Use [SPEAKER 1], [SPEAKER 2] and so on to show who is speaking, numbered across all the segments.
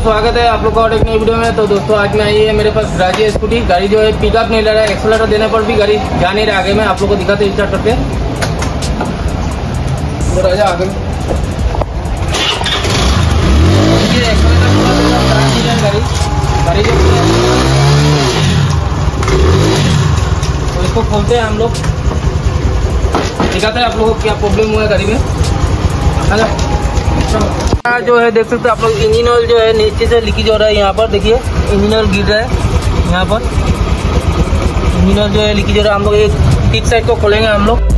[SPEAKER 1] स्वागत है आप लोग का और एक नई वीडियो में। तो दोस्तों आज में आई है मेरे पास राजी स्कूटी। गाड़ी जो है पिकअप नहीं ले रहा है, एक्सेलेटर देने पर भी गाड़ी जा नहीं रहा। आगे में आप लोग को दिखाते स्टार्ट करके। तो राजा आगे गाड़ी जो तो इसको खोलते हैं हम लोग, दिखाते हैं आप लोगों को क्या प्रॉब्लम हुआ है गाड़ी में। जो है देख सकते हैं आप लोग, इंजन ऑयल जो है नीचे से लीकेज हो रहा है। यहाँ पर देखिए इंजन ऑयल गिर रहा है। यहाँ पर इंजन ऑयल जो है लीकेज हो रहा है। हम लोग एक किक साइड को खोलेंगे हम लोग।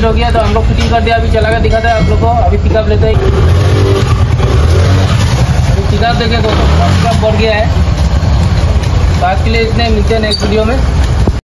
[SPEAKER 1] हो गया तो हम लोग फिटिंग कर दिया। अभी चला के दिखाते हैं आप लोग को। अभी पिकअप लेते हैं। अभी पिकअप देखे दोस्तों, पिकअप बढ़ गया है। तो आज के लिए इतने, मिलते हैं नेक्स्ट वीडियो में।